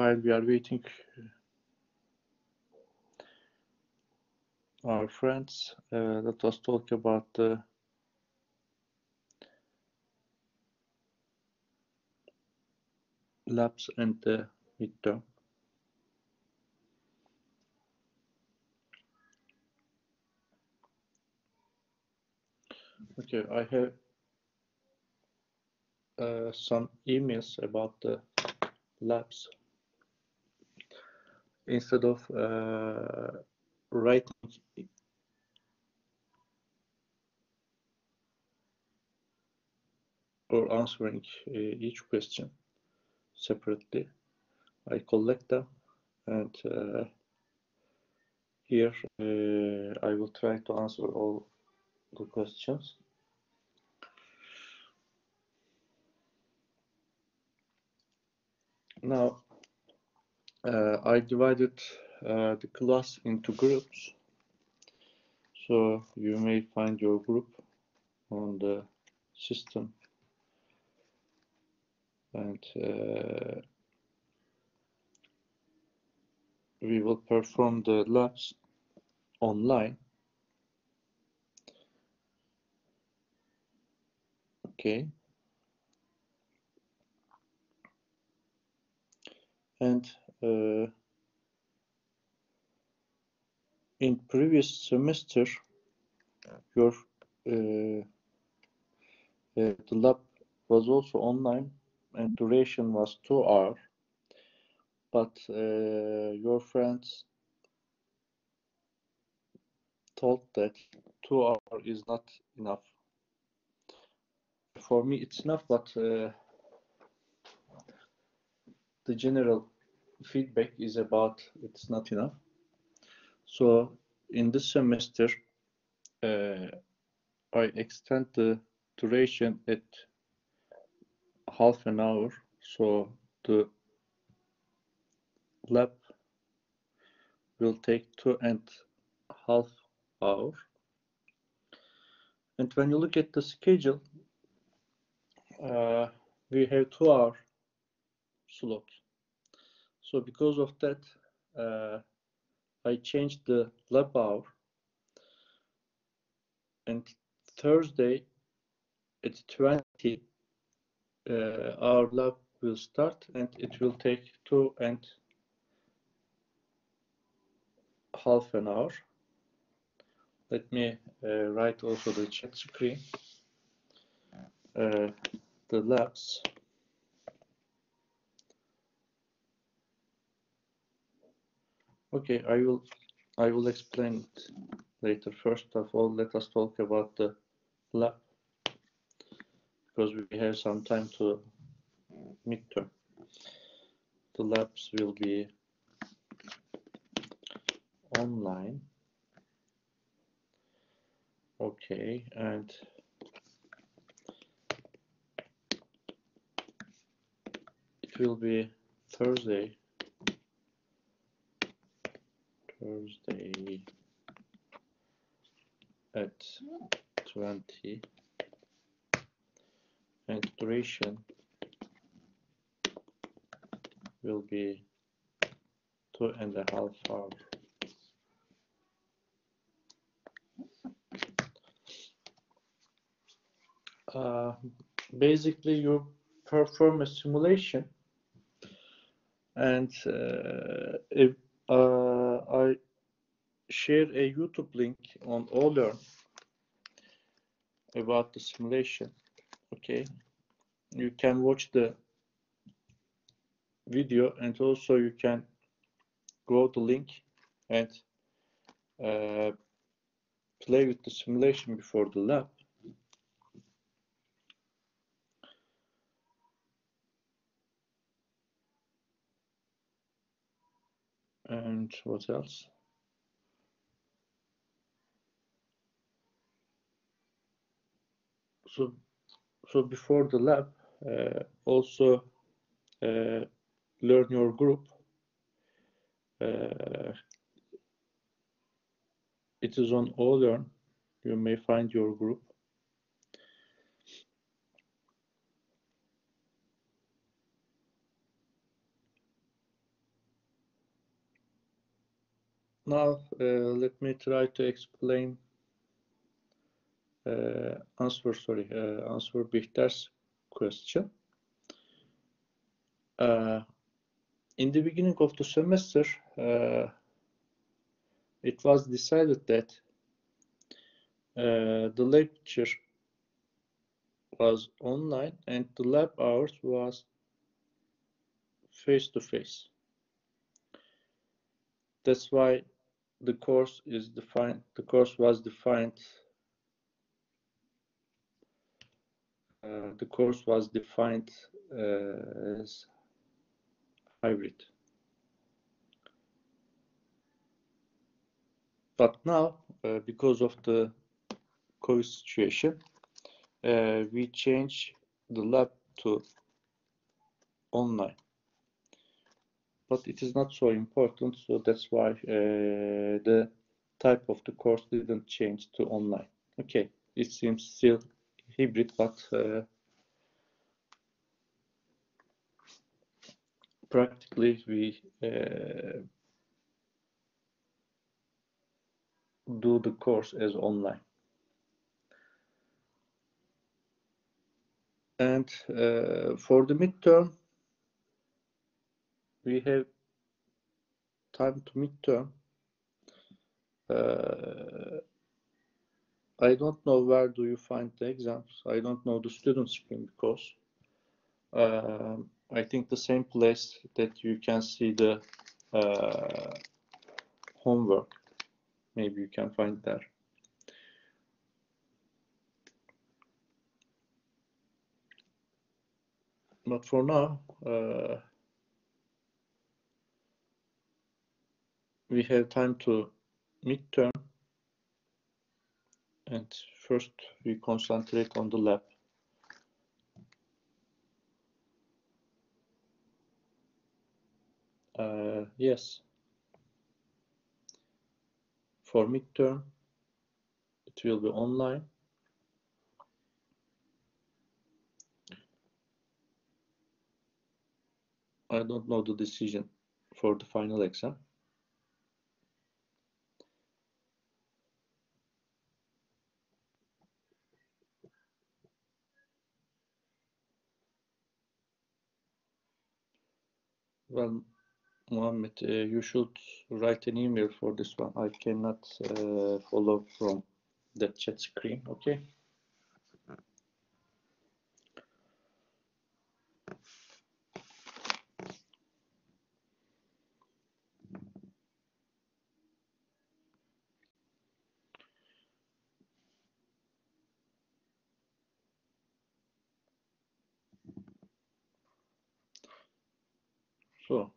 while we are waiting our friends, let us talk about the labs and the midterm. Okay, I have some emails about the labs. Instead of writing or answering each question separately, I collect them, and here I will try to answer all the questions. Now, I divided the class into groups, so you may find your group on the system, and we will perform the labs online. Okay. And in previous semester, your the lab was also online, and duration was 2 hours. But your friends told that 2 hours is not enough. For me, it's enough, but the general feedback is about it's not enough. So in this semester, I extend the duration at half an hour, so the lab will take 2.5 hours. And when you look at the schedule, we have 2 hour slot. So because of that, I changed the lab hour, and Thursday at 20, our lab will start, and it will take 2.5 hours. Let me write also the chat screen. The labs. Okay, I will explain it later. First of all, let us talk about the lab, because we have some time to midterm. The labs will be online. Okay, and it will be Thursday at 20, and duration will be 2.5 hours. Basically, you perform a simulation, and if I share a YouTube link on OLearn about the simulation. Okay, you can watch the video, and also you can go to the link and play with the simulation before the lab. And what else? So before the lab, also learn your group. It is on OLearn. You may find your group. Now let me try to explain answer Bihter's question. In the beginning of the semester, it was decided that the lecture was online and the lab hours was face-to-face. That's why the course is defined. The course was defined. The course was defined as hybrid. But now, because of the COVID situation, we change the lab to online. But it is not so important, so that's why the type of the course didn't change to online. Okay, it seems still hybrid, but practically we do the course as online. And for the midterm, we have time to midterm. I don't know where do you find the exams. I don't know the student screen because I think the same place that you can see the homework. Maybe you can find there. But for now, we have time to midterm, and first we concentrate on the lab. Yes, for midterm, it will be online. I don't know the decision for the final exam. Well, Mohammed, you should write an email for this one. I cannot follow from the chat screen, okay? So,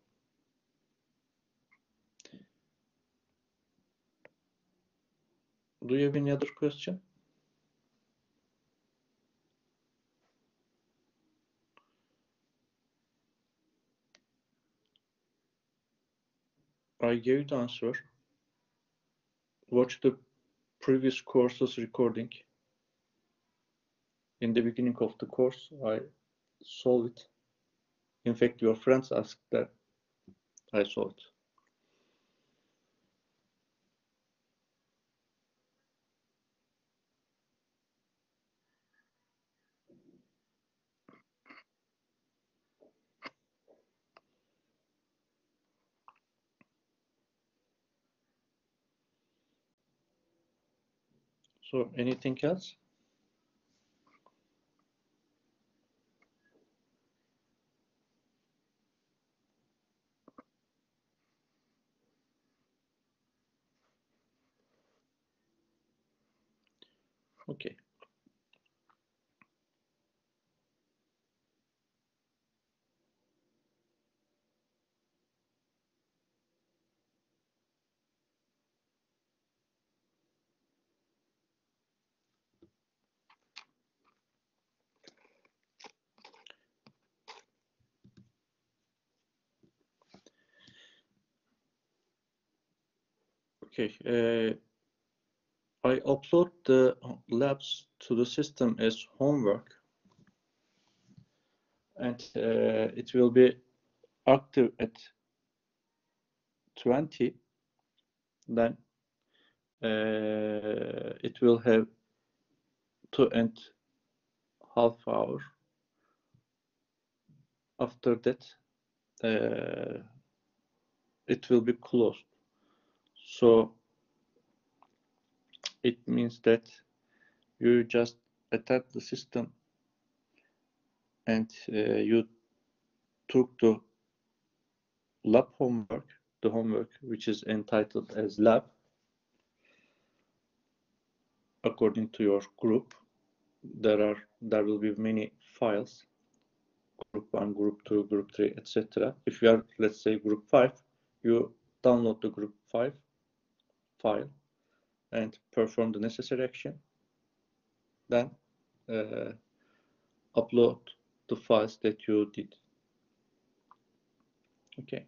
do you have any other question? I gave the answer. Watch the previous course's recording. In the beginning of the course, I solved it. In fact, your friends asked that. I solved it. So, anything else? Okay. Okay. I upload the labs to the system as homework, and it will be active at 20. then it will have 2.5 hours. After that, it will be closed. So it means that you just attack the system and you took the lab homework, the homework which is entitled as lab, according to your group. There will be many files, group 1, group 2, group 3, etc. If you are, let's say, group 5, you download the group 5 file and perform the necessary action. Then upload the files that you did. Okay.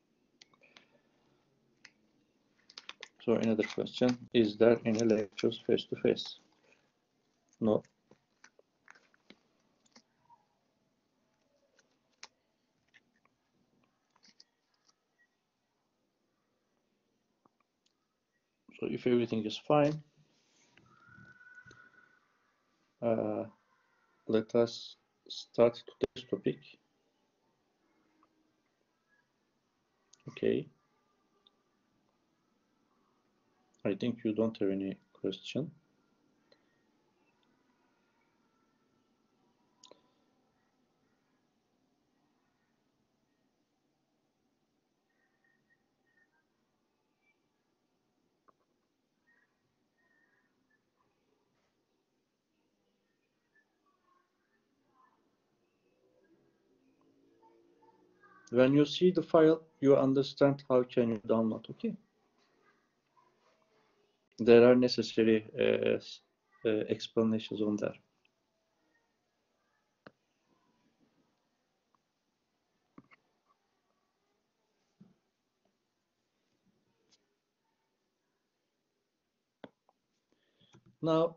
So another question, is there any lectures face-to-face? No. So if everything is fine, let us start today's topic. Okay. I think you don't have any question. When you see the file, you understand how can you download, okay? There are necessary explanations on that. Now,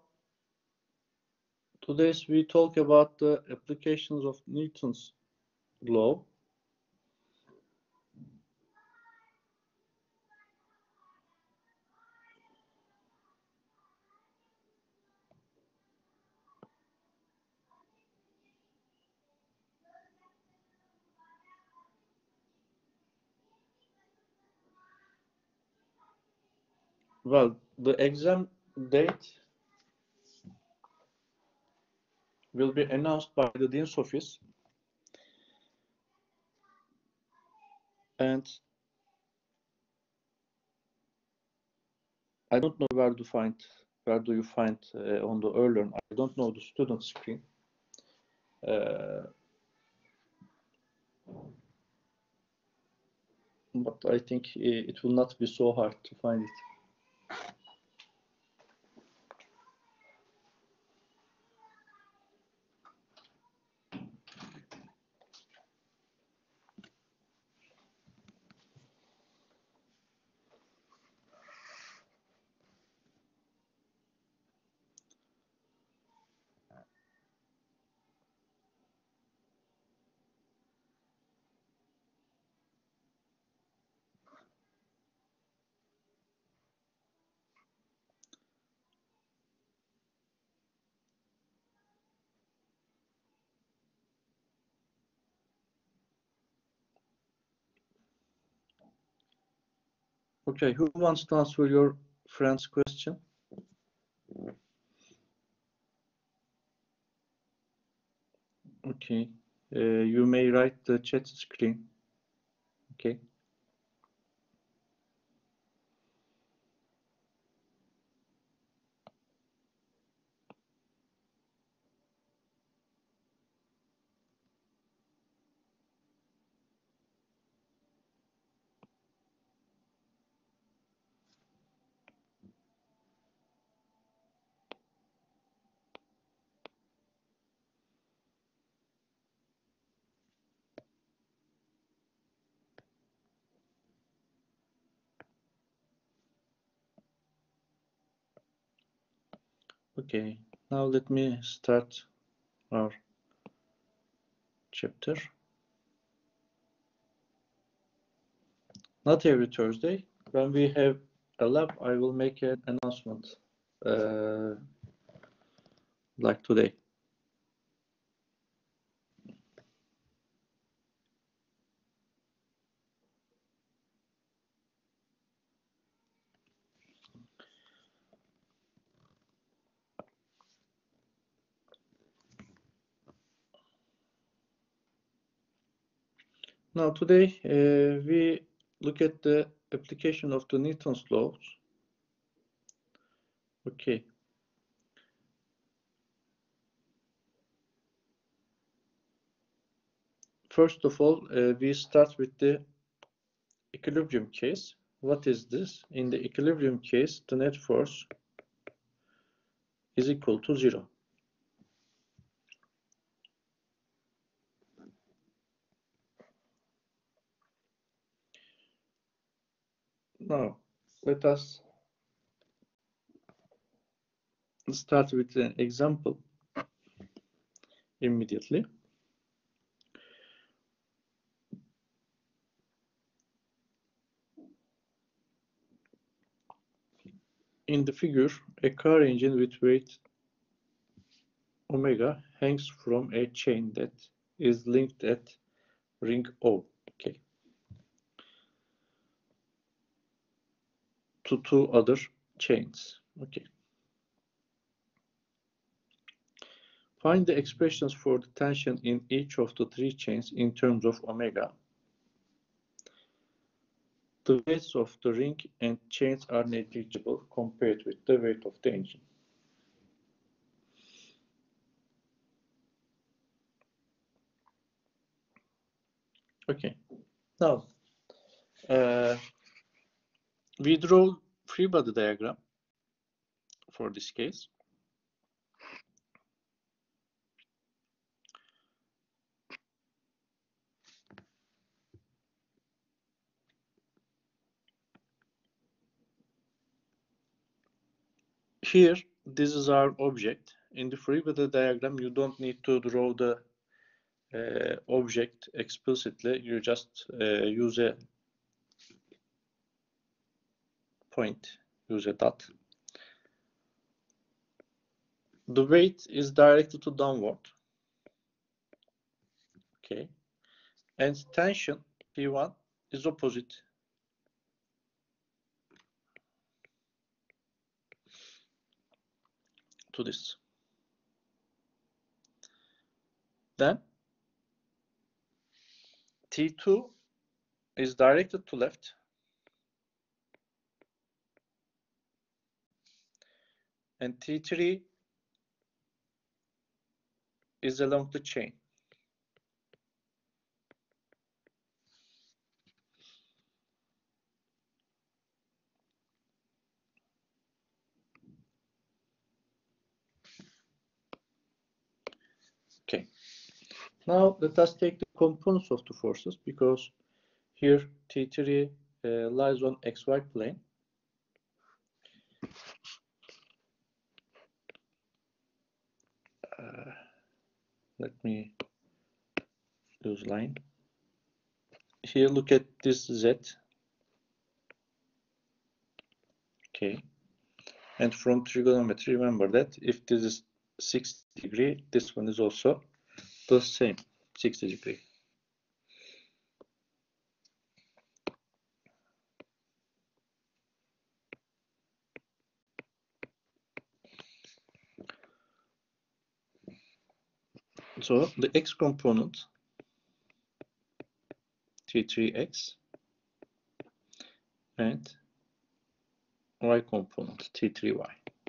today we talk about the applications of Newton's law. Well, the exam date will be announced by the Dean's Office, and I don't know where do you find on the earlier. I don't know the student screen. But I think it will not be so hard to find it. Okay, who wants to answer your friend's question? Okay, you may write the chat screen. Okay. Okay, now let me start our chapter. Not every Thursday, when we have a lab, I will make an announcement like today. Now today we look at the application of the Newton's laws. Okay. First of all, we start with the equilibrium case. What is this? In the equilibrium case, the net force is equal to 0. Now, let us start with an example immediately. In the figure, a car engine with weight omega hangs from a chain that is linked at ring O, okay, to two other chains, okay. Find the expressions for the tension in each of the three chains in terms of omega. The weights of the ring and chains are negligible compared with the weight of the engine. Okay, now we draw free body diagram for this case. Here, this is our object. In the free body diagram, you don't need to draw the object explicitly. You just use a point, use a dot. The weight is directed to downward. Okay. And tension, P1, is opposite to this. Then T2 is directed to left. And T3 is along the chain. Okay. Now let us take the components of the forces, because here T3 lies on XY plane. Let me use line. Here, look at this Z. Okay. And from trigonometry, remember that if this is 60 degree, this one is also the same, 60 degree. So the X component, T3X, and Y component, T3Y.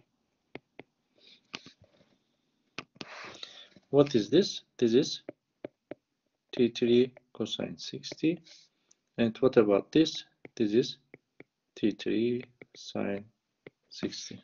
What is this? This is T3 cosine 60. And what about this? This is T3 sine 60.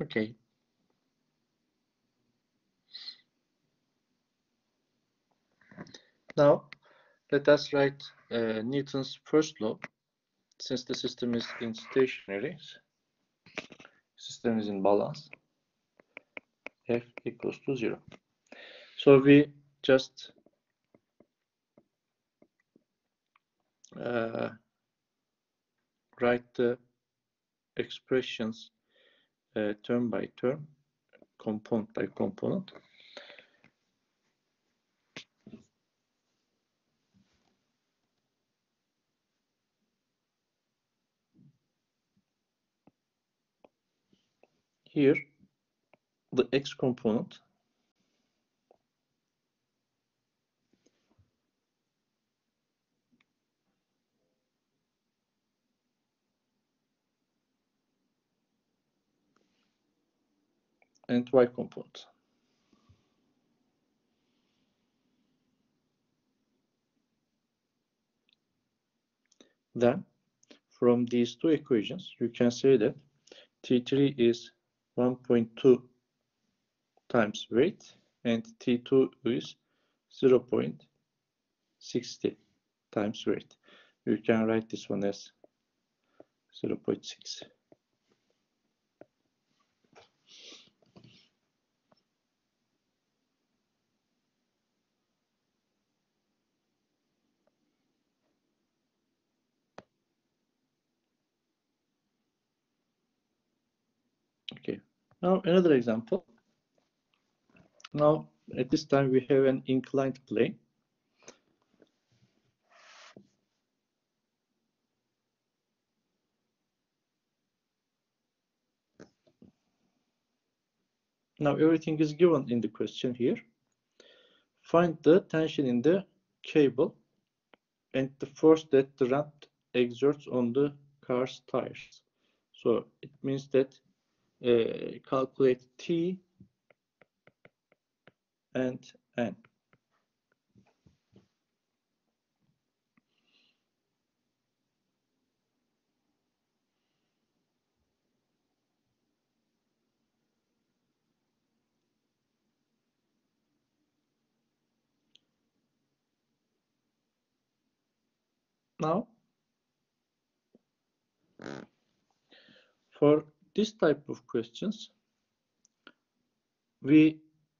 Okay. Now, let us write Newton's first law. Since the system is in stationary, system is in balance, F equals to 0. So we just write the expressions term by term, component by component. Here, the x component and y component. Then, from these two equations, you can say that T3 is 1.2 times weight and T2 is 0.60 times weight. You can write this one as 0.6. Okay, now another example. Now, at this time, we have an inclined plane. Now, everything is given in the question here. Find the tension in the cable and the force that the ramp exerts on the car's tires. So it means that calculate T and N. Now, for this type of questions, we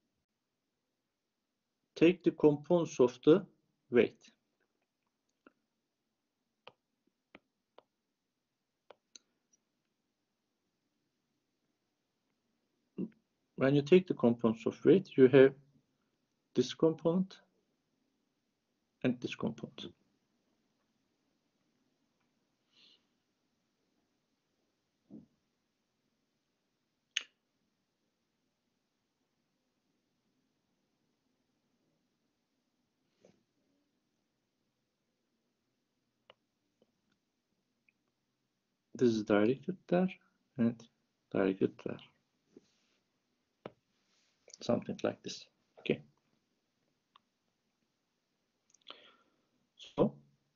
take the components of the weight. When you take the components of weight, you have this component and this component. This is directed there and directed there. Something like this. Okay. So,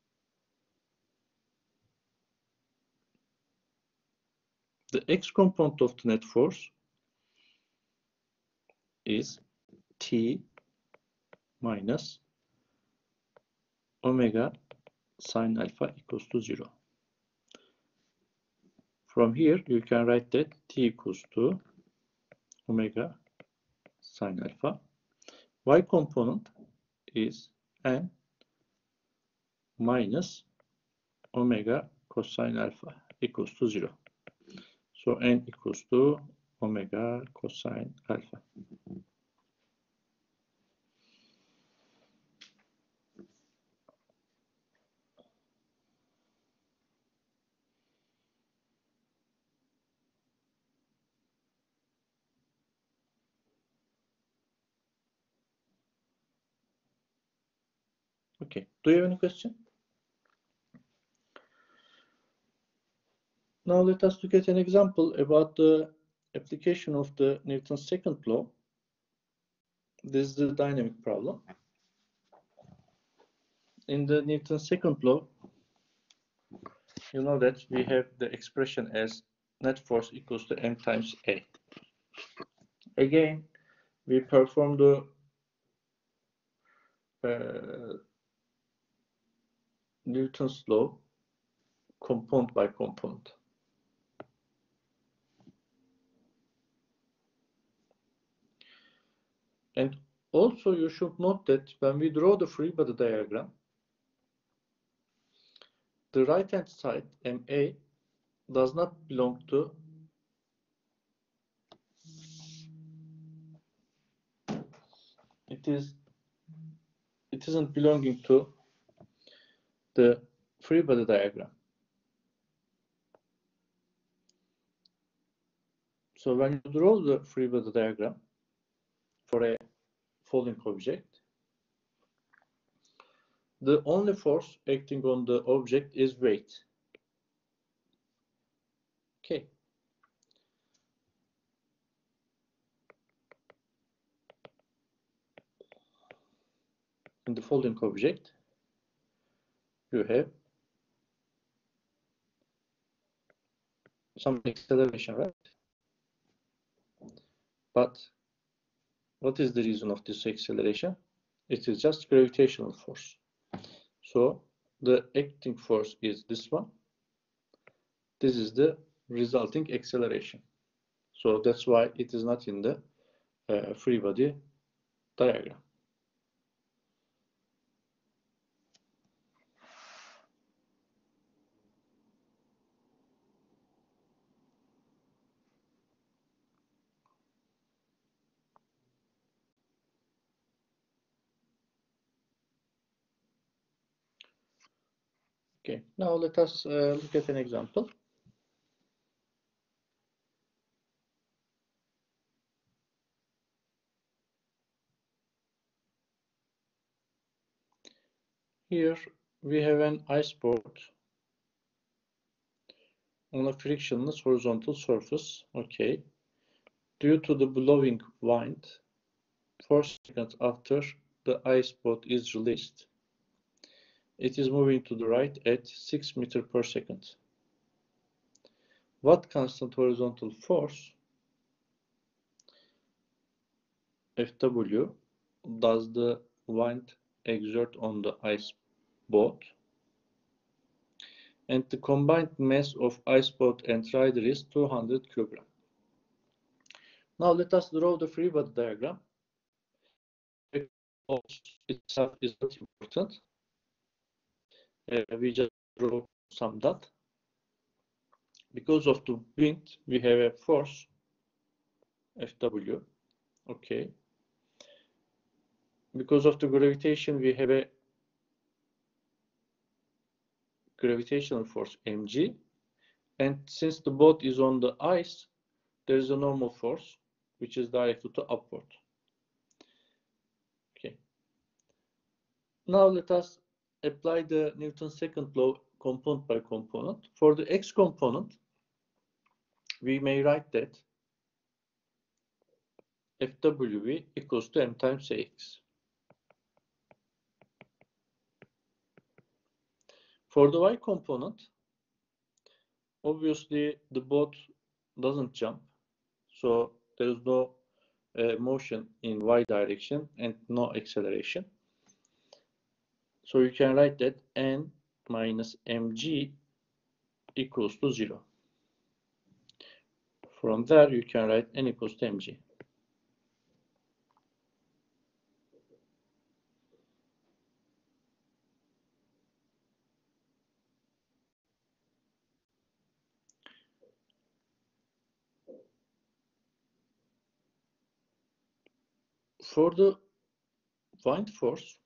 the x component of the net force is T minus omega sine alpha equals to 0. From here, you can write that T equals to omega sine alpha. Y component is N minus omega cosine alpha equals to 0. So N equals to omega cosine alpha. Okay, do you have any question? Now let us look at an example about the application of the Newton's second law. This is the dynamic problem. In the Newton's second law, you know that we have the expression as net force equals to m times A. Again, we perform the Newton's law component by component. And also you should note that when we draw the free body diagram, the right hand side MA does not belong to it isn't belonging to the free body diagram. So when you draw the free body diagram for a falling object, the only force acting on the object is weight. Okay. In the falling object, you have some acceleration, right? But what is the reason of this acceleration? It is just gravitational force. So the acting force is this one. This is the resulting acceleration. So that's why it is not in the free body diagram. Okay, now let us look at an example. Here we have an ice board on a frictionless horizontal surface. Okay. Due to the blowing wind, 4 seconds after the ice board is released, it is moving to the right at 6 meters per second. What constant horizontal force Fw does the wind exert on the ice boat? And the combined mass of ice boat and rider is 200 kg. Now let us draw the free body diagram. The force itself is not important. We just draw some dot. Because of the wind, we have a force Fw. Okay. Because of the gravitation, we have a gravitational force mg. And since the boat is on the ice, there is a normal force which is directed to upward. Okay. Now let us apply the Newton's second law component by component. For the x component, we may write that Fw equals to m times ax. For the y component, obviously the boat doesn't jump, so there is no motion in y direction and no acceleration. So you can write that n minus mg equals to 0. From there, you can write n equals to mg. For the wind force,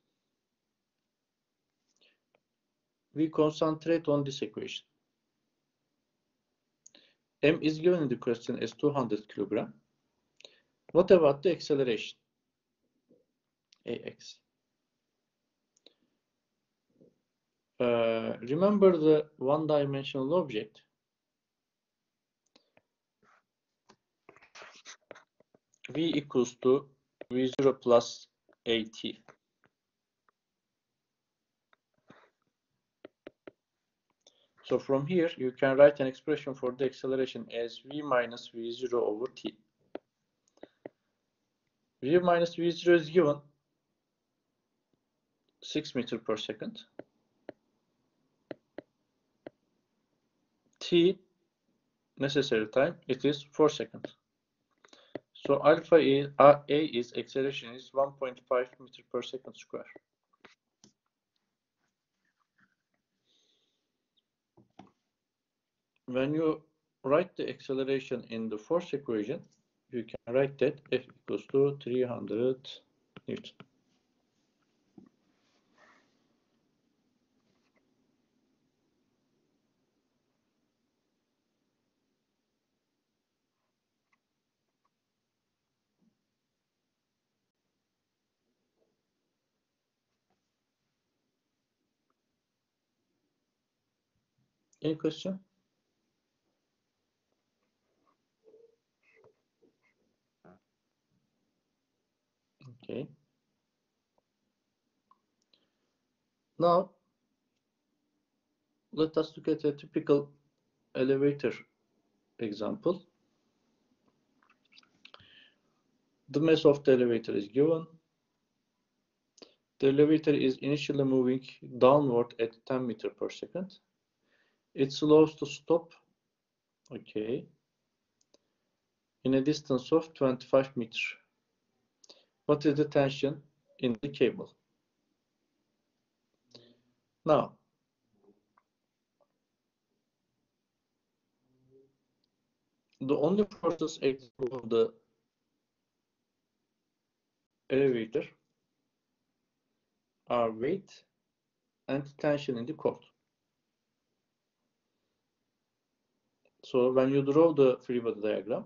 we concentrate on this equation. M is given in the question as 200 kg. What about the acceleration? Ax. Remember the one-dimensional object. V equals to V0 plus AT. So from here, you can write an expression for the acceleration as V minus V0 over T. V minus V0 is given 6 meters per second. T necessary time, it is 4 seconds. So alpha A is acceleration is 1.5 meters per second square. When you write the acceleration in the force equation, you can write that F equals to 300 Newton. Any question? Okay. Now, let us look at a typical elevator example. The mass of the elevator is given. The elevator is initially moving downward at 10 meters per second. It slows to stop, okay, in a distance of 25 meters. What is the tension in the cable? Now, the only forces acting on the elevator are weight and tension in the cord. So when you draw the free body diagram,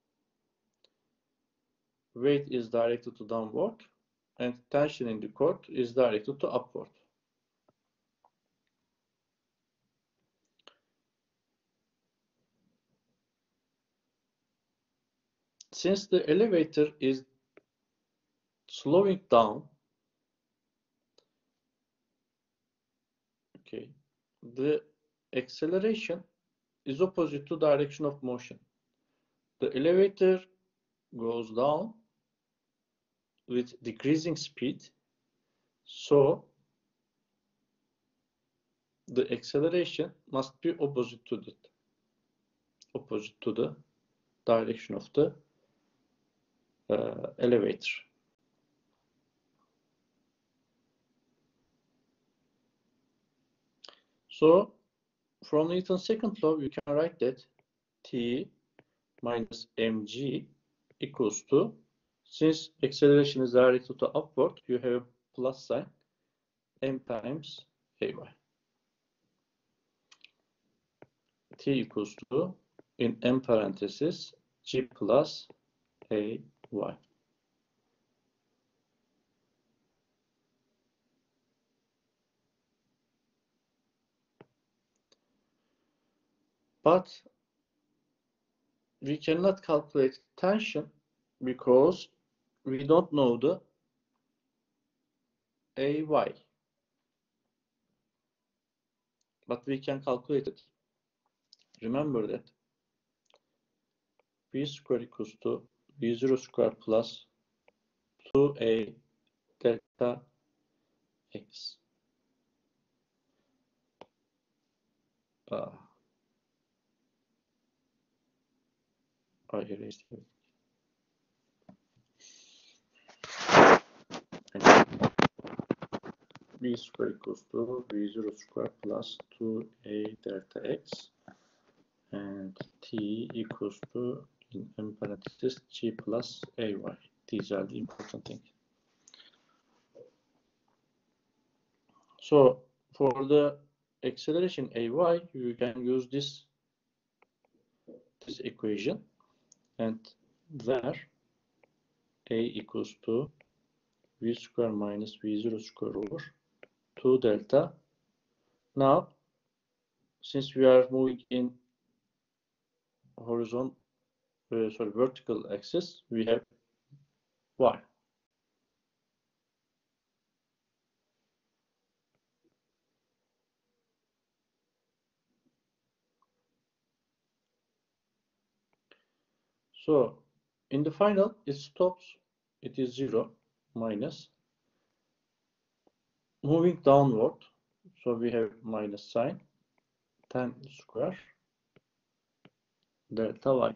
weight is directed to downward and tension in the cord is directed to upward. Since the elevator is slowing down, okay, the acceleration is opposite to direction of motion. The elevator goes down with decreasing speed, so the acceleration must be opposite to the direction of the elevator. So from Newton's second law, you can write that T minus mg equals to, since acceleration is directed to upward, you have a plus sign, m times ay. T equals to, in m parentheses, g plus ay. But we cannot calculate tension because we don't know the ay. But we can calculate it. Remember that v square equals to v0 square plus 2a delta x. I erased it. V square equals to v0 square plus 2a delta x, and t equals to, in parentheses, g plus ay. These are the important things. So for the acceleration ay, you can use this equation, and where a equals to v square minus v0 square over 2 delta. Now, since we are moving in vertical axis, we have y. So in the final, it stops it is 0 minus moving downward, so we have minus sign 10 square delta y.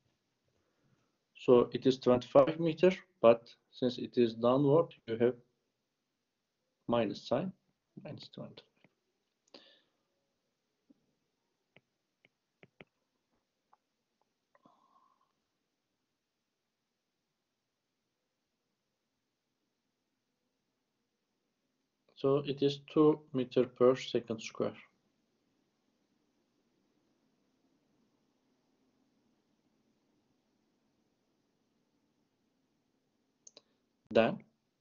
So it is 25 meter, but since it is downward, you have minus sign, minus 20. So it is 2 meter per second square. Then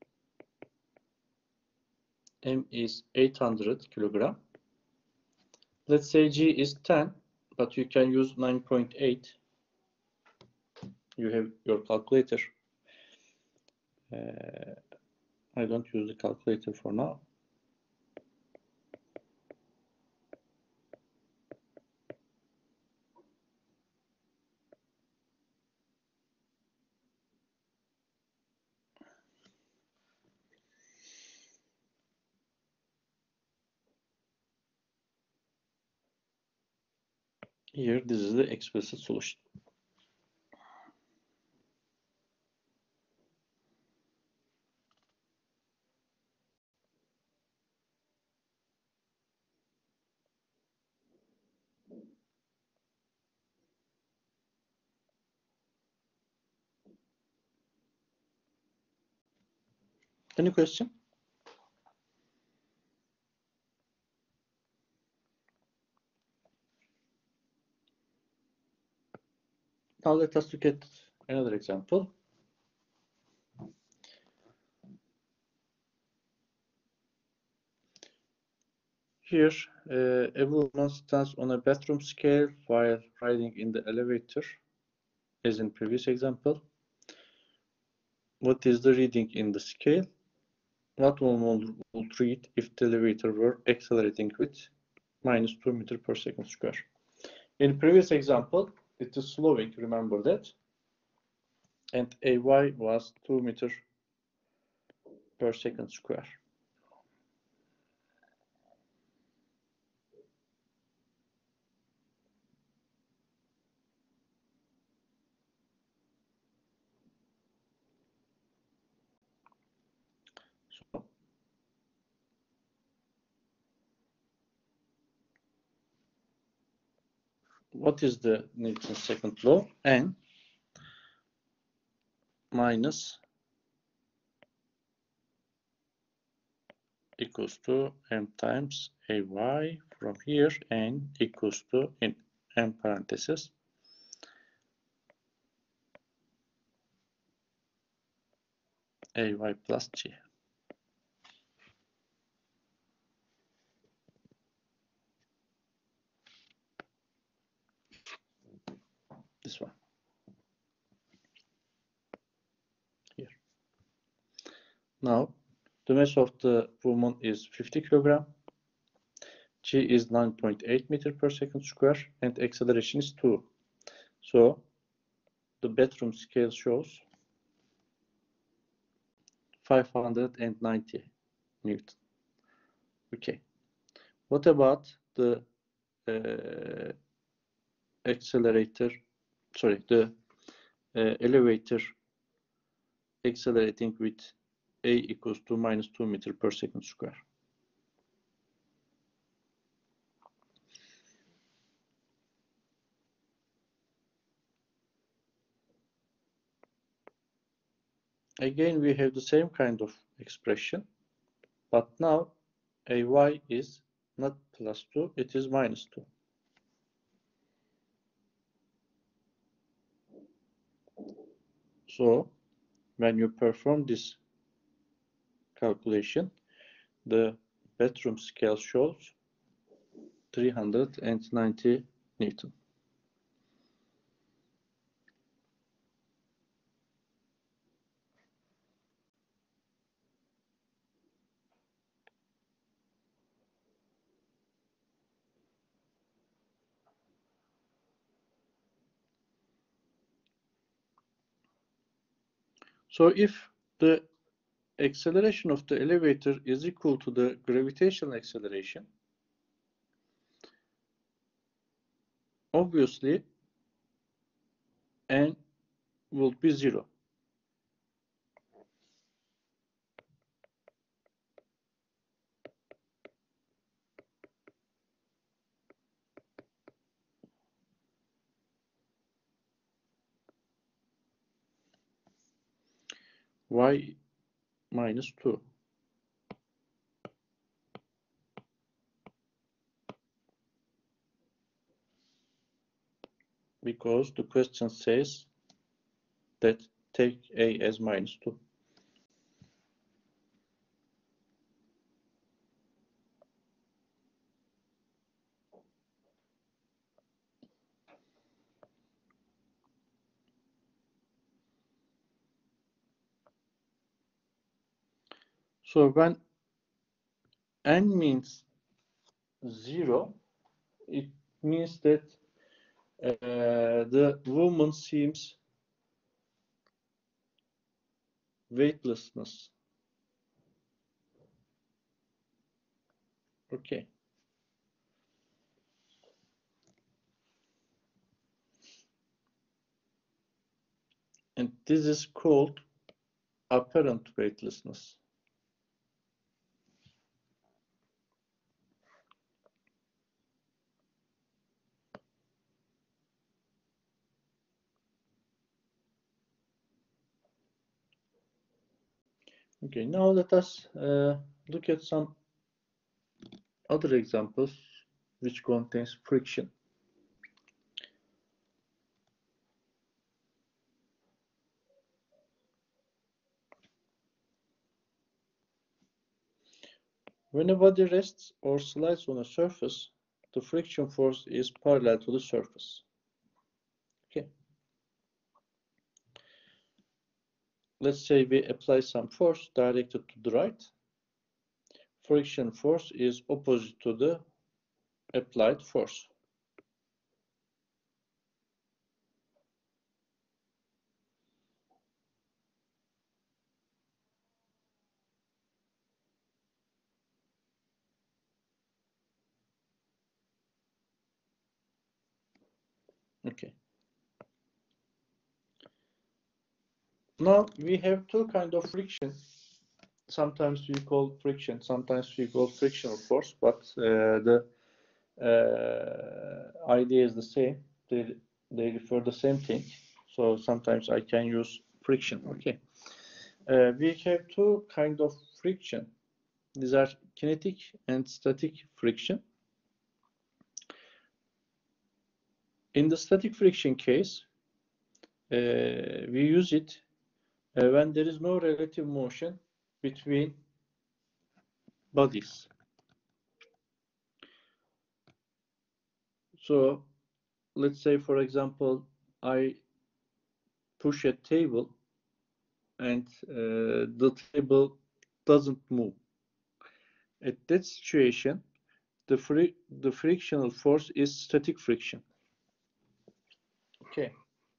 M is 800 kilogram. Let's say G is 10, but you can use 9.8. You have your calculator. I don't use the calculator for now. Here, this is the explicit solution. Any question? Now let us look at another example. Here, a woman stands on a bathroom scale while riding in the elevator, as in previous example. What is the reading in the scale? What one would read if the elevator were accelerating with minus 2 meter per second square? In previous example, it is slowing, remember that, and AY was 2 meter per second square. So, what is the Newton's second law? N minus equals to m times AY from here, N equals to, in M parentheses, AY plus G. This one. Here. Now, the mass of the woman is 50 kilogram. G is 9.8 meter per second square, and acceleration is 2. So, the bathroom scale shows 590 Newton. Okay. What about the accelerator? Sorry, the elevator accelerating with A equals to minus 2 meter per second square. Again, we have the same kind of expression, but now AY is not plus 2, it is minus 2. So, when you perform this calculation, the bathroom scale shows 390 Newton. So if the acceleration of the elevator is equal to the gravitational acceleration, obviously n will be 0. Y minus 2. Because the question says that take A as minus 2. So when n means 0, it means that the woman seems weightlessness. Okay. And this is called apparent weightlessness. Okay, now let us look at some other examples which contains friction. When a body rests or slides on a surface, the friction force is parallel to the surface. Okay. Let's say we apply some force directed to the right. Friction force is opposite to the applied force. Okay. Now we have two kinds of friction. Sometimes we call friction, sometimes we call frictional force, but the idea is the same. They refer the same thing. So sometimes I can use friction. Okay. We have two kinds of friction. These are kinetic and static friction. In the static friction case, we use it when there is no relative motion between bodies. So let's say, for example, I push a table and the table doesn't move. At that situation, the frictional force is static friction. Okay.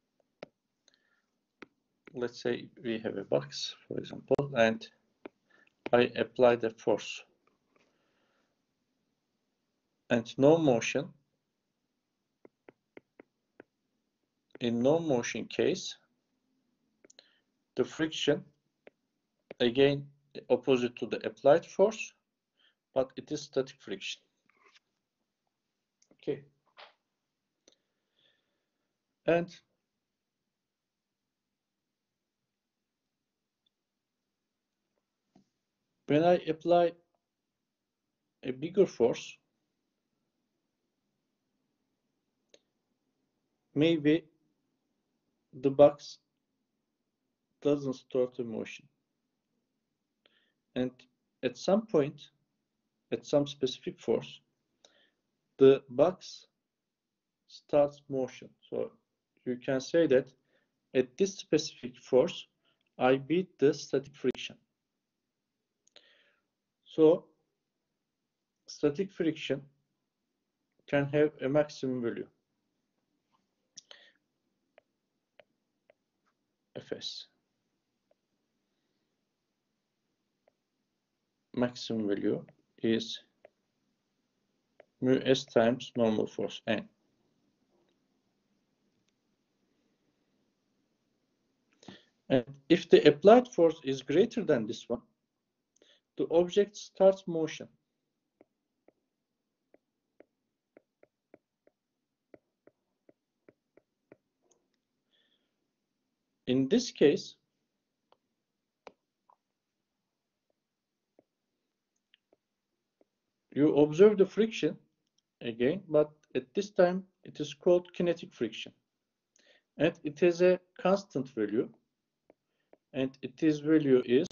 Let's say we have a box, for example, and I apply the force. And no motion. In no motion case, the friction, again, opposite to the applied force, but it is static friction. Okay. And when I apply a bigger force, maybe the box doesn't start the motion. And at some point, at some specific force, the box starts motion. So you can say that at this specific force, I beat the static friction. So static friction can have a maximum value, Fs. maximum value is mu s times normal force N. And if the applied force is greater than this one, the object starts motion. In this case, you observe the friction again, but at this time it is called kinetic friction. And it has a constant value, and its value is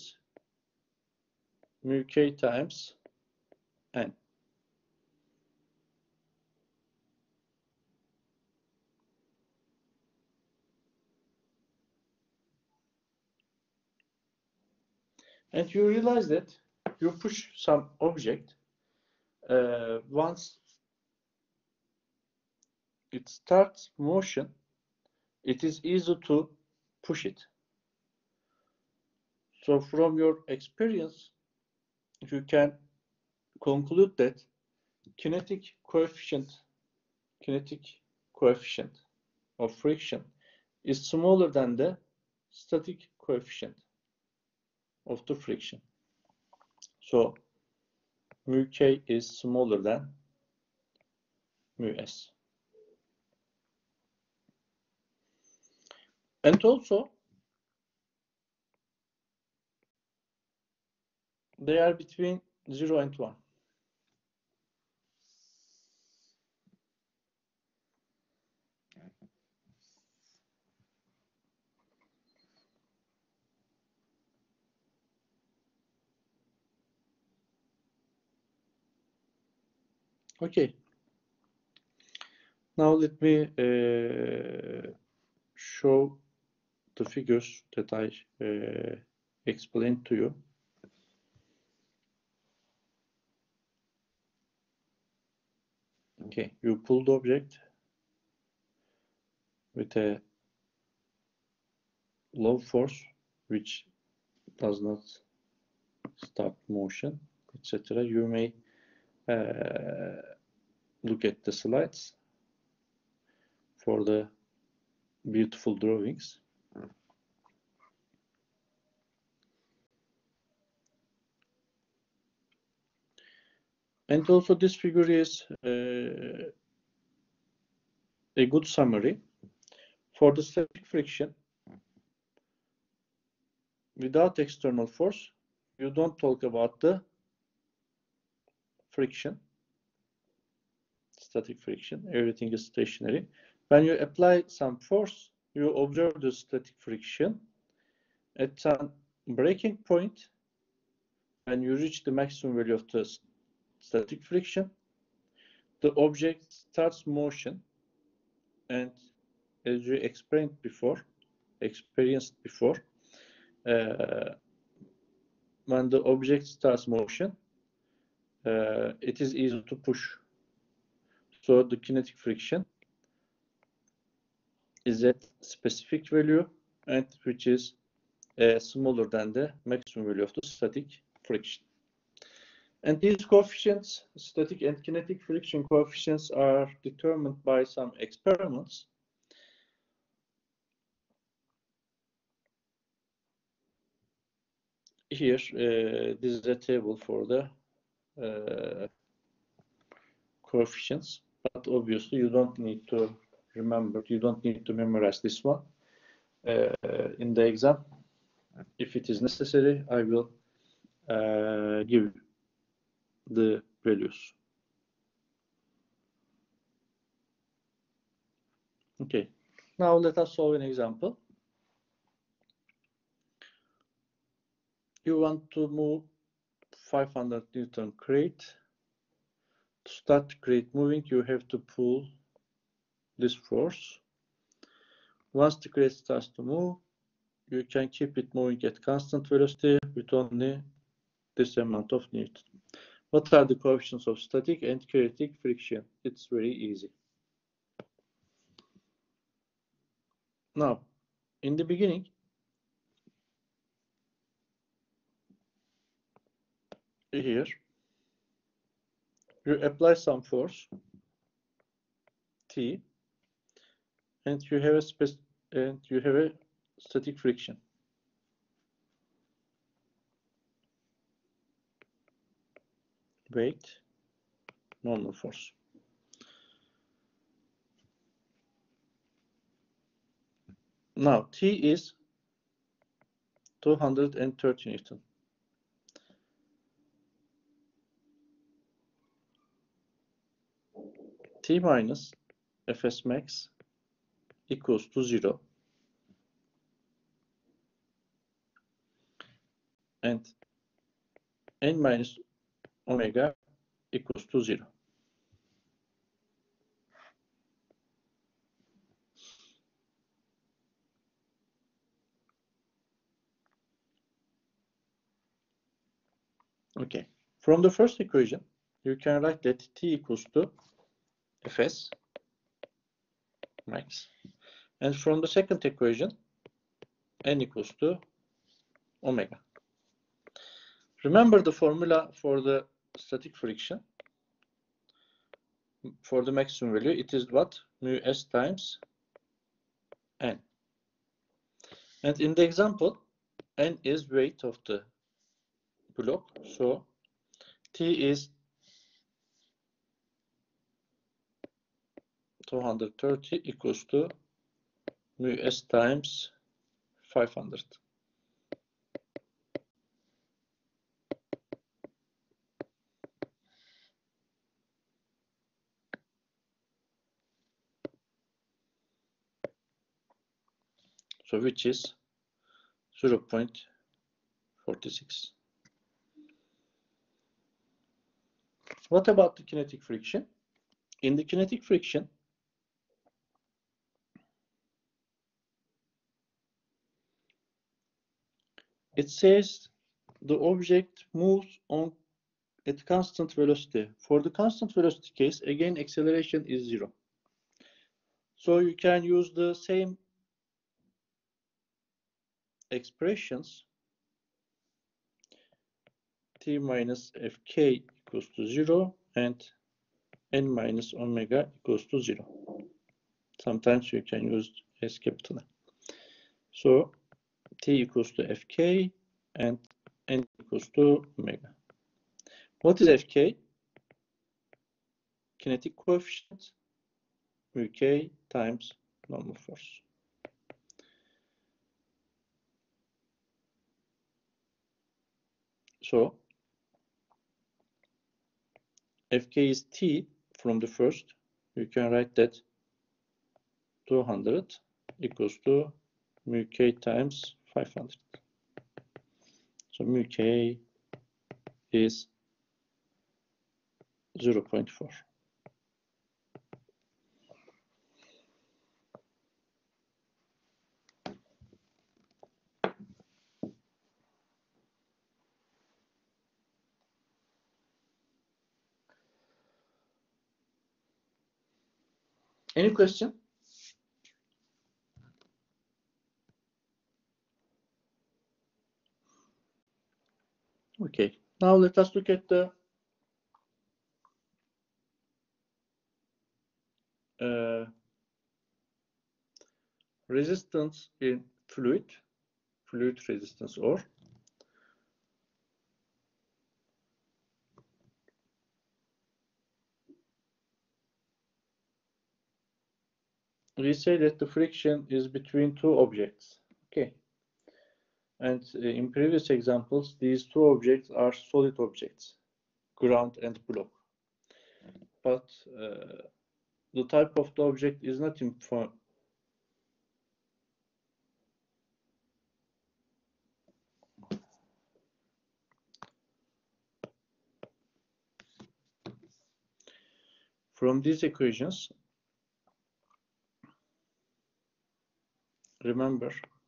mu k times N. And you realize that you push some object, once it starts motion, it is easy to push it. So from your experience, you can conclude that kinetic coefficient of friction is smaller than the static coefficient of the friction. So mu k is smaller than mu s. And also, they are between 0 and 1. Okay. Now let me show the figures that I explained to you. Okay, you pull the object with a low force which does not start motion, etc. You may look at the slides for the beautiful drawings. And also this figure is a good summary. For the static friction, without external force, you don't talk about the friction, static friction, everything is stationary. When you apply some force, you observe the static friction. At some breaking point, when you reach the maximum value of the static friction, the object starts motion, and as you experienced before, when the object starts motion, it is easy to push. So the kinetic friction is at specific value, and which is smaller than the maximum value of the static friction. And these coefficients, static and kinetic friction coefficients, are determined by some experiments. Here, this is a table for the coefficients, but obviously you don't need to memorize this one. In the exam, if it is necessary, I will give the values. Okay, now let us solve an example. You want to move 500 Newton crate. To start the crate moving, you have to pull this force. Once the crate starts to move, you can keep it moving at constant velocity with only this amount of Newton. What are the coefficients of static and kinetic friction? It's very easy. Now, in the beginning, here, you apply some force T, and you have a static friction. Weight, normal force. Now T is 230 Newton. T minus Fs max equals to 0. And N minus omega equals to 0. Okay. From the first equation, you can write that T equals to Fs max. And from the second equation, N equals to omega. Remember the formula for the static friction. For the maximum value, it is what? Mu S times N. And in the example, N is weight of the block. So T is 230 equals to mu S times 500. So which is 0.46. What about the kinetic friction? In the kinetic friction, it says the object moves on at constant velocity. For the constant velocity case, again, acceleration is 0. So you can use the same expressions. T minus Fk equals to 0 and N minus omega equals to 0. Sometimes you can use S capital N. So T equals to Fk and N equals to omega. What is Fk? Kinetic coefficient, mu k times normal force. So Fk is T from the first. You can write that 200 equals to mu k times 500. So mu k is 0.4. Any question? Okay, now let us look at the resistance in fluid resistance, or we say that the friction is between two objects. Okay, and in previous examples, these two objects are solid objects, ground and block. But the type of the object is not informed. From these equations, remember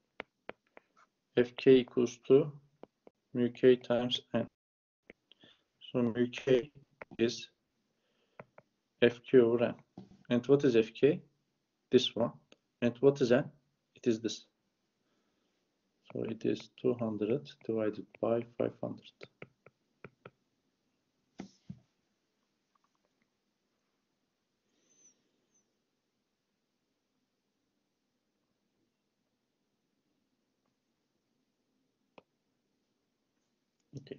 Fk equals to mu k times N. So mu k is Fk over N. And what is Fk? This one. And what is N? It is this. So it is 200 divided by 500. Okay.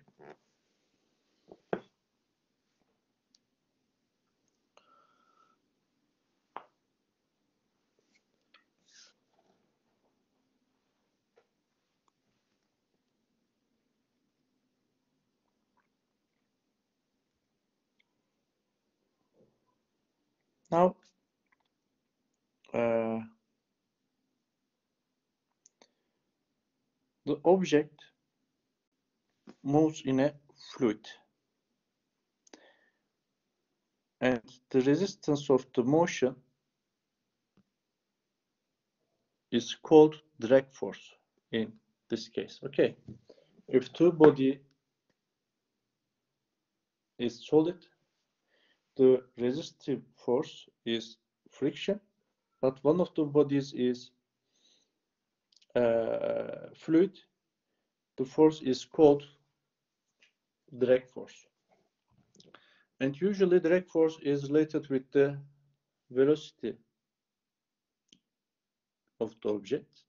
Now, the object moves in a fluid, and the resistance of the motion is called drag force in this case. Okay, if two body is solid, the resistive force is friction, but one of the bodies is fluid, the force is called drag force. And usually drag force is related with the velocity of the object.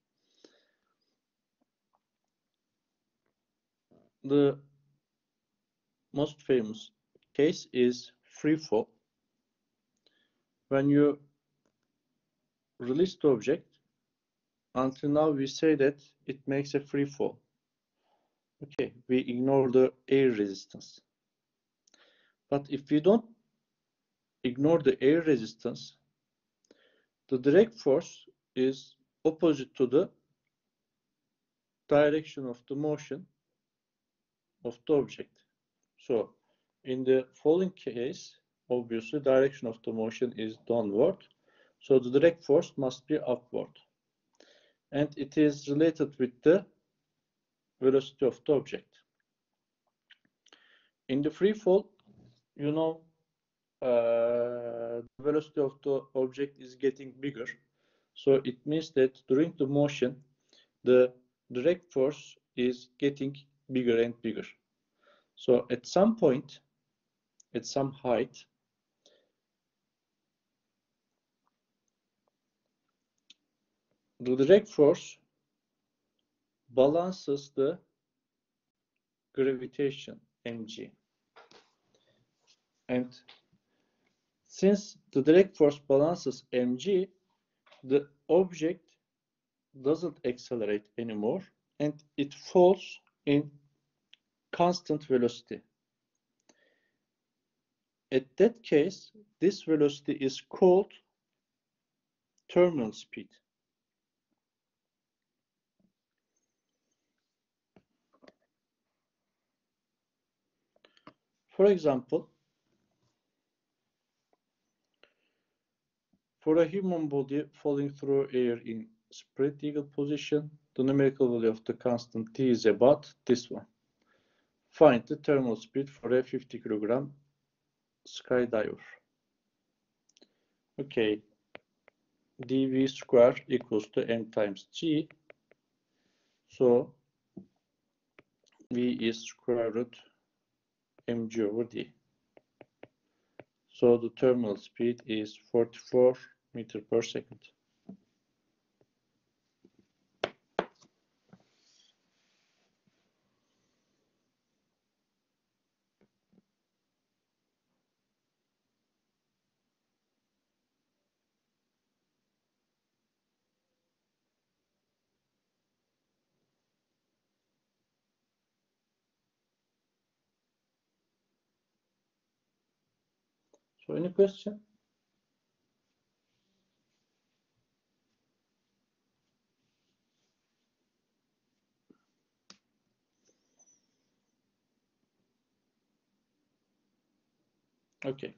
The most famous case is free fall. When you release the object, until now we say that it makes a free fall. Okay, we ignore the air resistance. But if we don't ignore the air resistance, the drag force is opposite to the direction of the motion of the object. So in the falling case, obviously direction of the motion is downward, so the drag force must be upward, and it is related with the velocity of the object. In the free fall, you know, the velocity of the object is getting bigger, so it means that during the motion the drag force is getting bigger and bigger. So at some point, at some height, the drag force balances the gravitation, mg. And since the drag force balances mg, the object doesn't accelerate anymore, and it falls in constant velocity. At that case, this velocity is called terminal speed. For example, for a human body falling through air in spread eagle position, the numerical value of the constant t is about this one. Find the terminal speed for a 50 kilogram skydiver. Okay, dv square equals to m times g. So v is square root mg over d. So the terminal speed is 44 meters per second. So any question? Okay.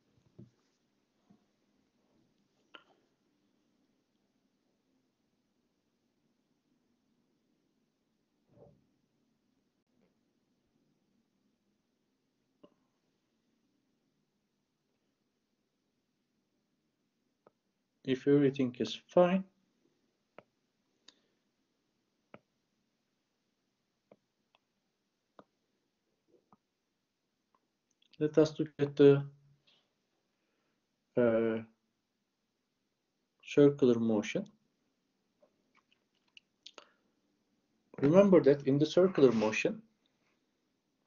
If everything is fine, let us look at the circular motion. Remember that in the circular motion,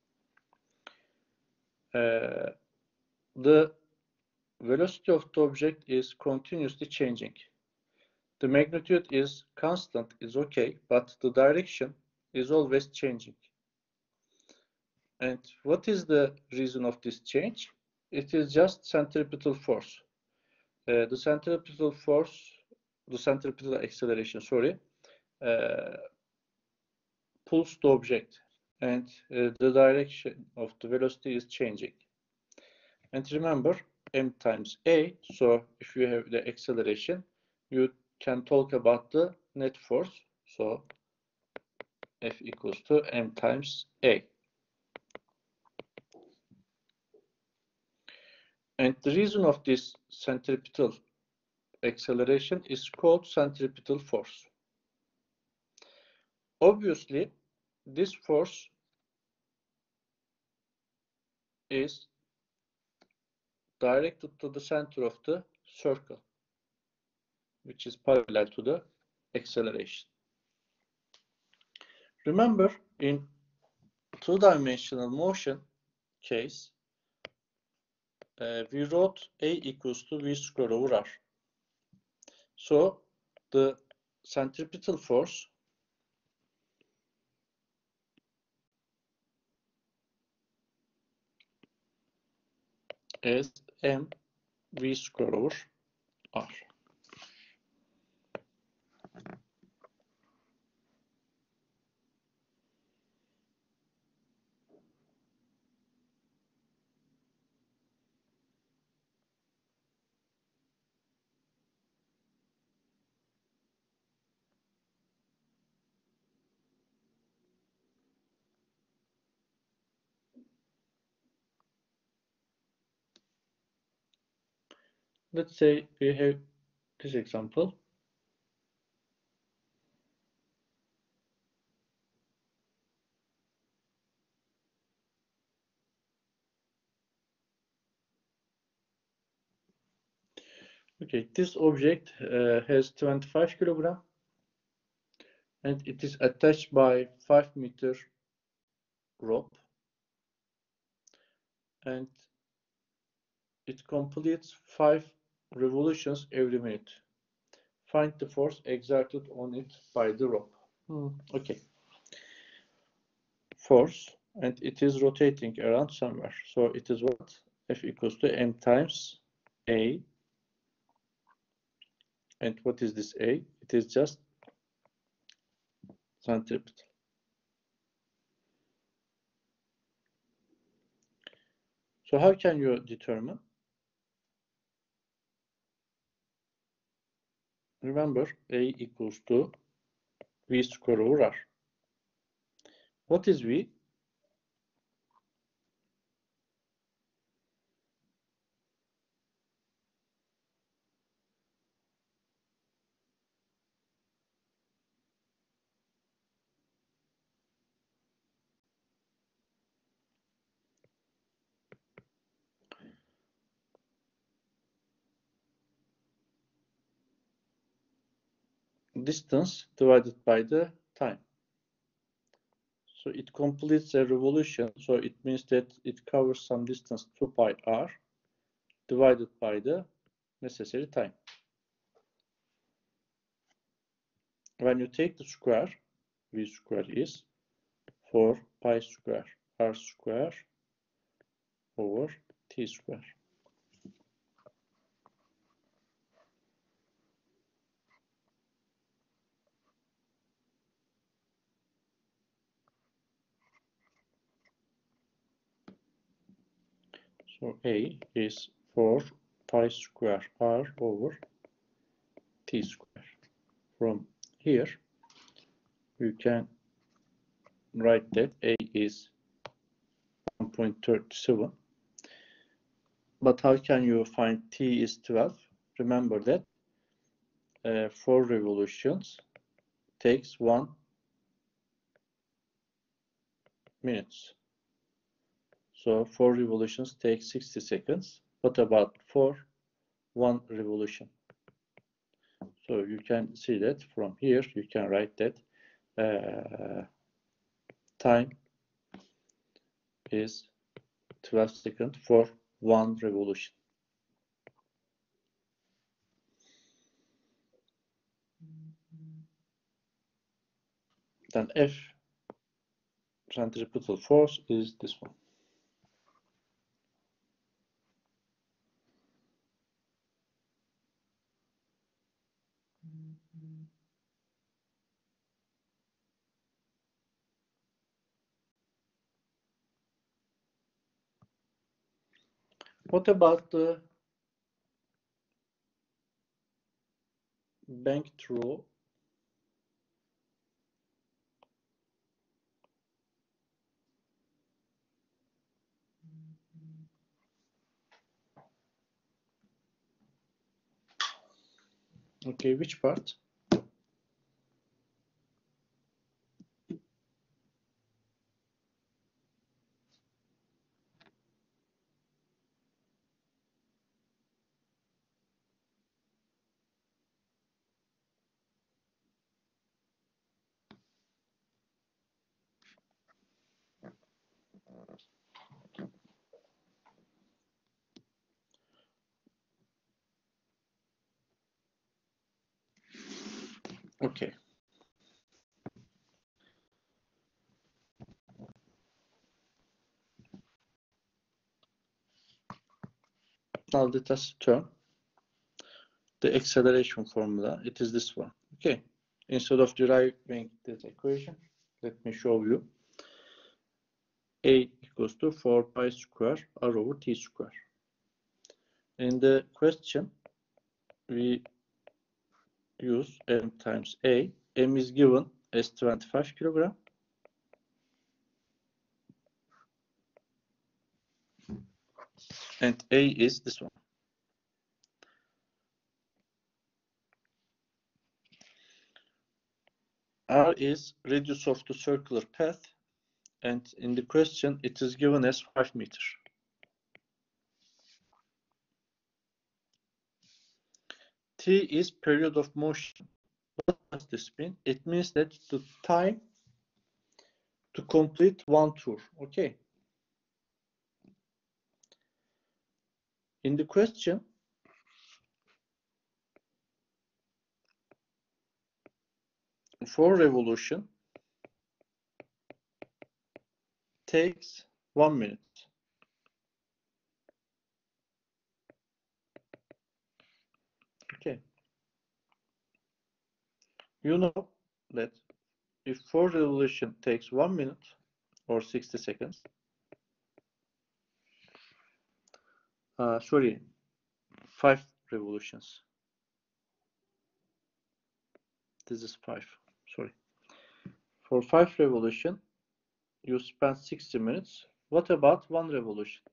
the velocity of the object is continuously changing. The magnitude is constant, is okay, but the direction is always changing. And what is the reason of this change? It is just centripetal force. The centripetal force, the centripetal acceleration, sorry, pulls the object, and the direction of the velocity is changing. And remember, m times a, so if you have the acceleration, you can talk about the net force, so F equals to m times a. And the reason of this centripetal acceleration is called centripetal force. Obviously, this force is directed to the center of the circle, which is parallel to the acceleration. Remember, in two-dimensional motion case, we wrote A equals to V square over R. So the centripetal force is m V square over R. Let's say we have this example. Okay, this object has 25 kilogram and it is attached by 5-meter rope, and it completes 5 revolutions every minute. Find the force exerted on it by the rope. Okay. Force, and it is rotating around somewhere. So it is what? F equals to m times a. And what is this a? It is just centripetal. So how can you determine? Remember, a equals to v square over r. What is v? Distance divided by the time. So it completes a revolution. So it means that it covers some distance 2 pi r divided by the necessary time. When you take the square, v square is 4 pi square r square over t square. So a is 4 pi square r over t square. From here, you can write that a is 1.37. But how can you find t is 12? Remember that 4 revolutions takes 1 minute. So 4 revolutions take 60 seconds. What about 1 revolution? So you can see that from here, you can write that time is 12 seconds for one revolution. Then F centripetal force is this one. What about the banked row? Okay, which part? Okay. Now let us turn the acceleration formula. It is this one. Okay. Instead of deriving this equation, let me show you. A equals to 4 pi square r over t square. In the question, we use m times a. M is given as 25 kilogram. And a is this one. R is radius of the circular path. And in the question, it is given as 5 meters. T is period of motion. What does this mean? It means that the time to complete one tour. Okay. In the question, for revolution takes 1 minute. Okay. You know that if 4 revolution takes 1 minute or 60 seconds, 5 revolutions. This is 5, sorry. For 5 revolution, you spend 60 minutes. What about 1 revolution?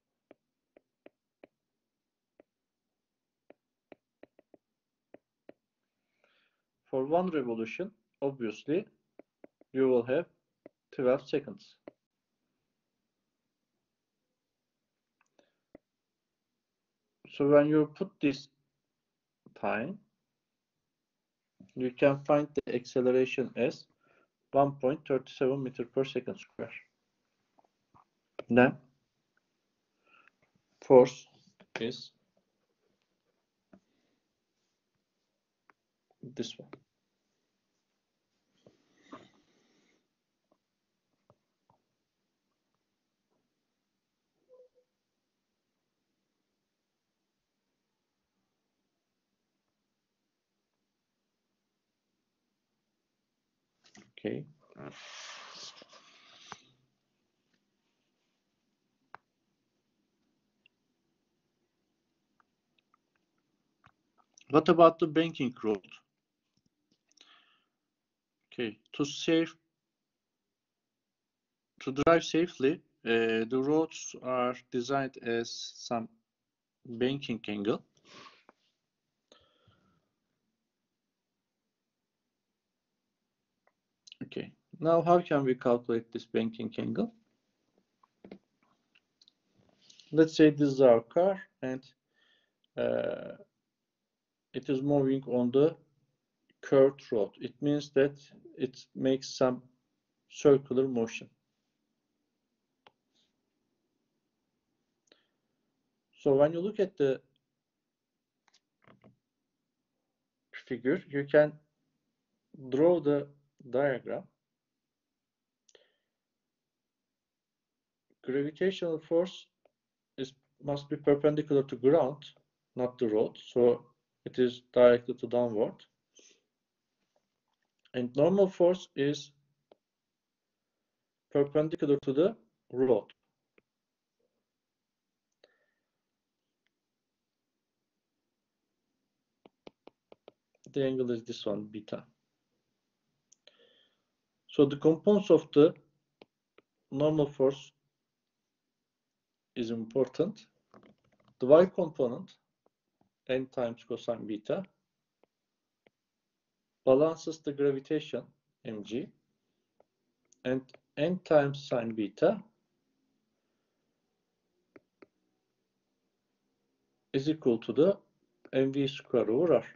For 1 revolution, obviously, you will have 12 seconds. So when you put this time, you can find the acceleration as 1.37 meter per second square. Then force is this one. Okay. What about the banking road? Okay, to drive safely, the roads are designed as some banking angle. Okay, now how can we calculate this banking angle? Let's say this is our car and it is moving on the curved road. It means that it makes some circular motion. So when you look at the figure, you can draw the diagram. Gravitational force must be perpendicular to ground, not the road, so it is directed to downward. And normal force is perpendicular to the road. The angle is this one, beta. So the components of the normal force is important. The y component, n times cosine beta, balances the gravitation, mg, and n times sine beta is equal to the mv square over r.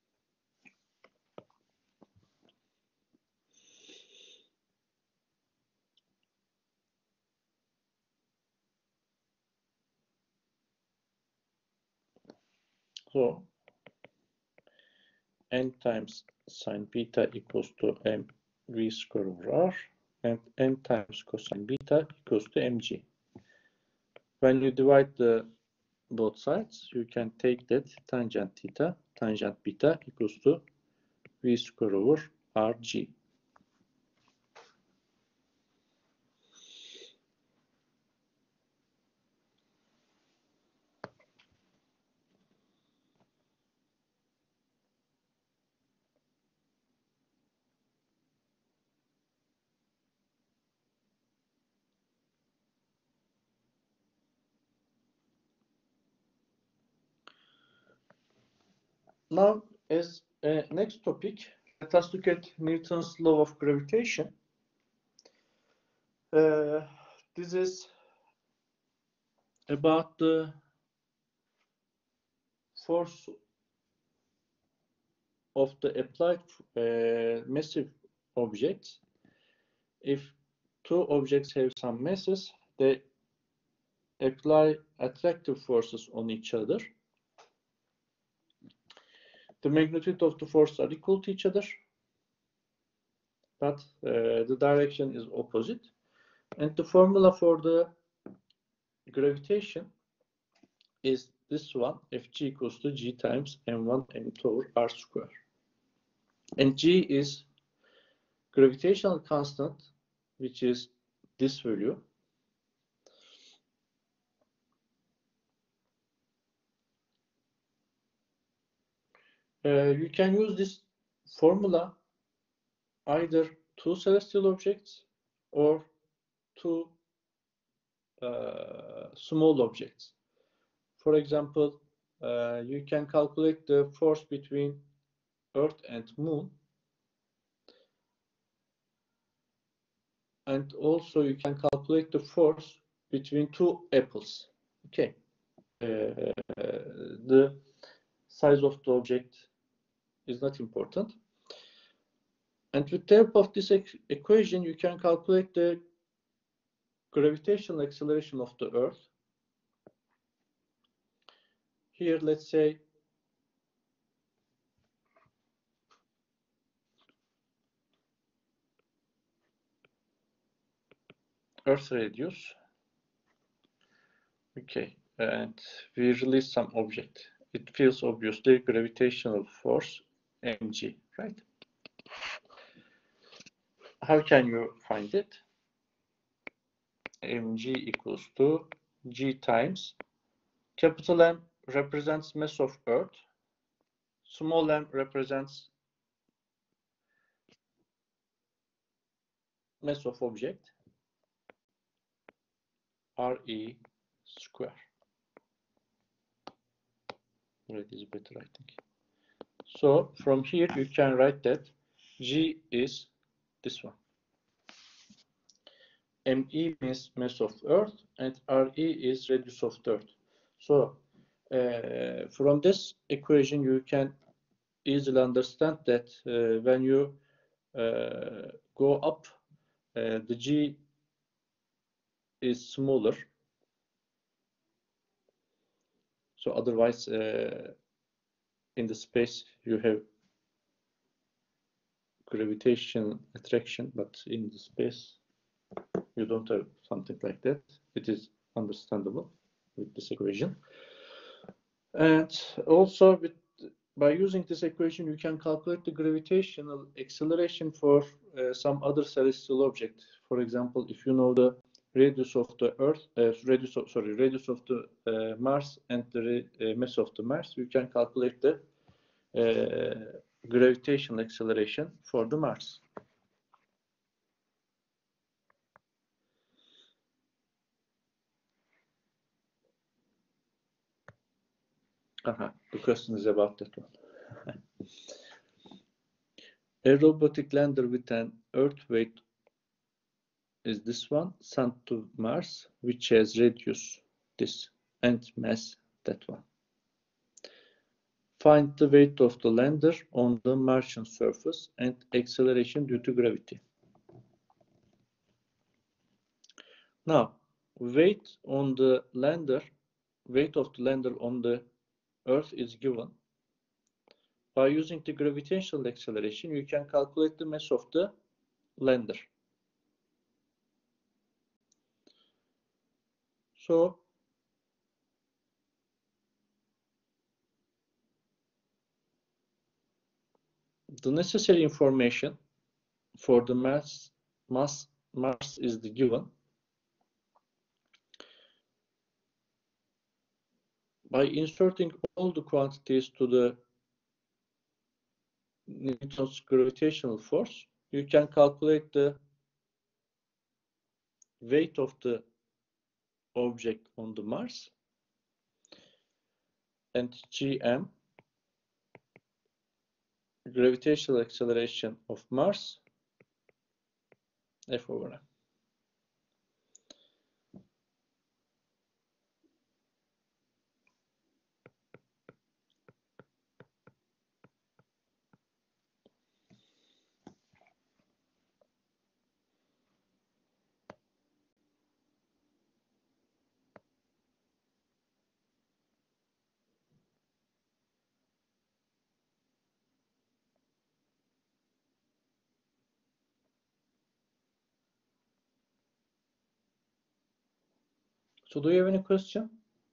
So n times sine beta equals to mv square over r, and n times cosine beta equals to mg. When you divide both sides, you can take that tangent theta, tangent beta equals to v square over rg. Now, as a next topic, let us look at Newton's law of gravitation. This is about the force of the applied massive objects. If two objects have some masses, they apply attractive forces on each other. The magnitude of the forces are equal to each other, but the direction is opposite. And the formula for the gravitation is this one, Fg equals to G times m1 m2 over r square. And G is gravitational constant, which is this value. You can use this formula either two celestial objects or two small objects. For example, you can calculate the force between Earth and Moon, and also you can calculate the force between two apples. Okay, the size of the object is not important. And with the help of this equation, you can calculate the gravitational acceleration of the Earth. Here, let's say Earth radius. Okay, and we release some object. It feels obviously gravitational force mg, right? How can you find it? Mg equals to G times capital M represents mass of Earth, small m represents mass of object, Re square. That is better, I think. So from here you can write that G is this one. Me means mass of Earth and Re is radius of the Earth. So from this equation you can easily understand that when you go up, the G is smaller. So otherwise, in the space you have gravitation attraction, but in the space you don't have something like that. It is understandable with this equation. And also by using this equation, you can calculate the gravitational acceleration for some other celestial object. For example, if you know the radius of the Earth, radius of the Mars and the mass of the Mars, you can calculate the gravitational acceleration for the Mars. The question is about that one. A robotic lander with an Earth weight is this one, sent to Mars, which has radius this and mass that one. Find the weight of the lander on the Martian surface and acceleration due to gravity. Now, weight on the lander, weight of the lander on the Earth is given. By using the gravitational acceleration, you can calculate the mass of the lander. So, the necessary information for the Mars is the given. By inserting all the quantities to the Newton's gravitational force, you can calculate the weight of the object on the Mars, and Gm, gravitational acceleration of Mars, F over m. So do you have any question?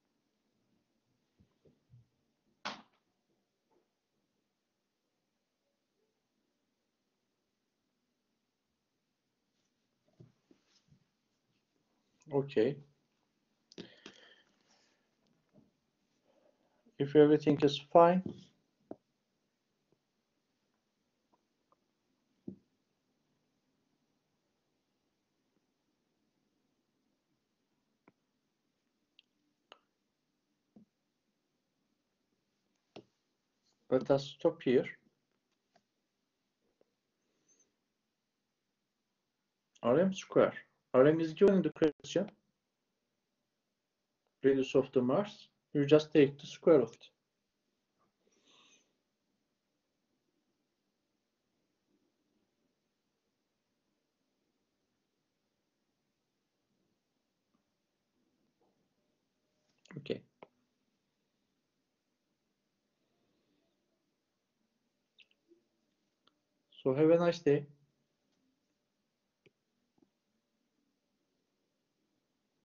Okay. If everything is fine, let us stop here. Rm square. Rm is given in the question. Radius of the Mars. You just take the square of it. Okay. So have a nice day.